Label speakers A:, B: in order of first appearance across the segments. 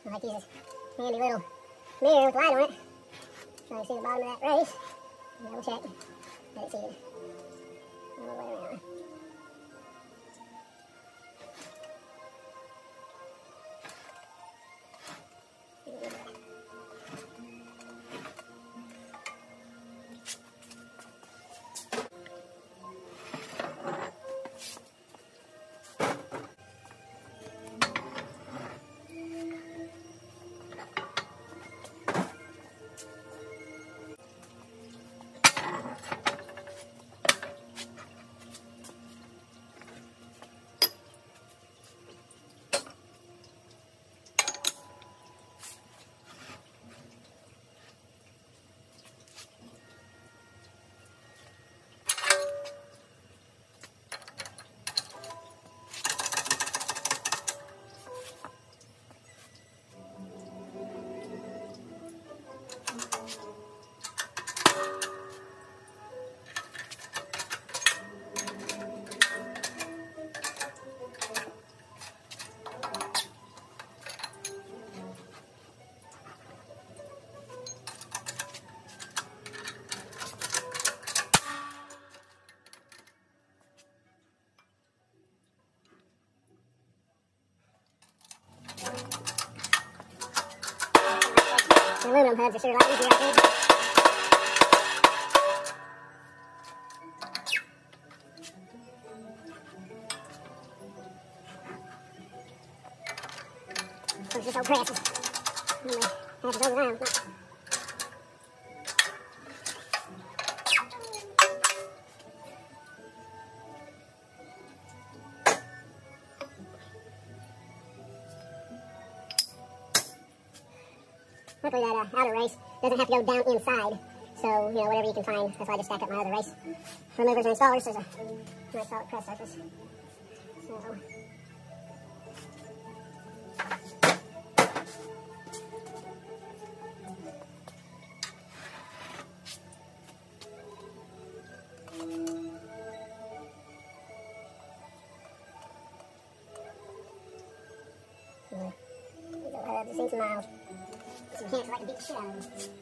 A: I like to use this handy little mirror with light on it. Trying to see the bottom of that race. Double check. Let it see it. All the way around. The aluminum hubs are sure a lot easier, I think. Push this old press. Anyway, half is over now. Luckily that outer race doesn't have to go down inside, so, you know, whatever you can find, that's why I just stack up my other race removers and installers. There's a nice solid press surface. So, just need some miles. Some hands like to beat the shit out of them.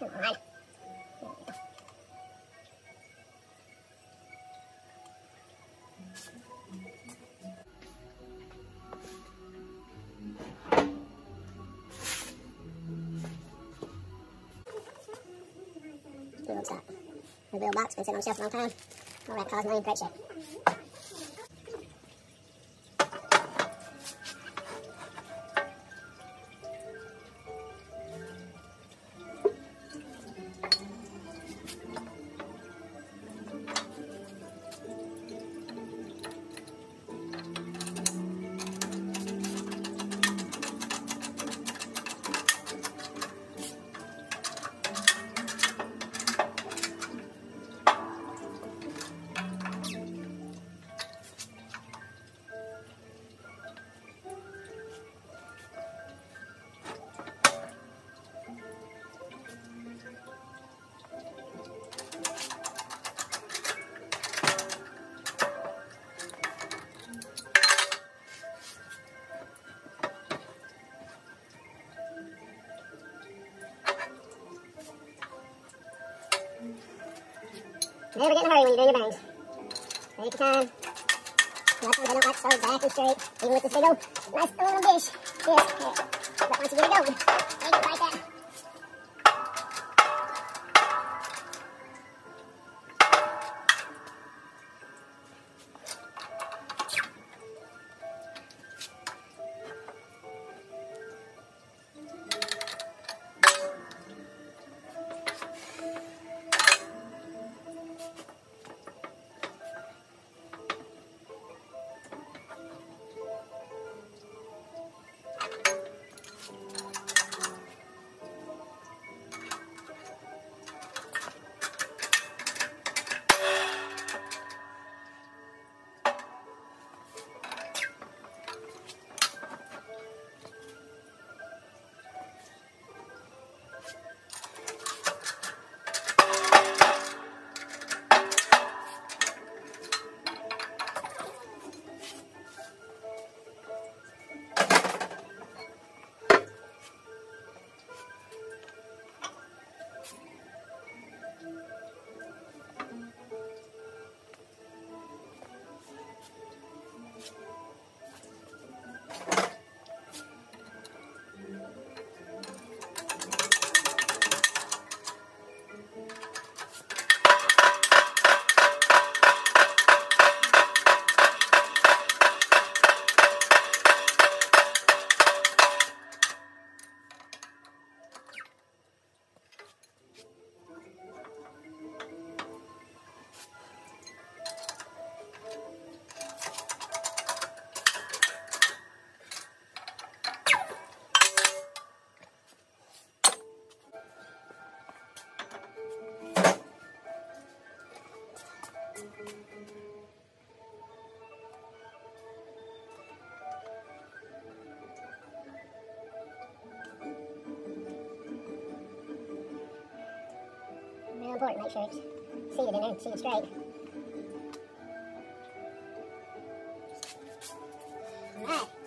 A: Come on. There we go. The little box been sitting on the shelf a long time. All that cosmetic in great shape. Never get in a hurry when you're doing your bangs. Take your time. A lot of times I don't like so exactly straight, even with this big old nice aluminum dish. Yes, yeah. But once you get it going, ain't gonna fight that. Real important, make sure it's seated in there and seated straight. Alright.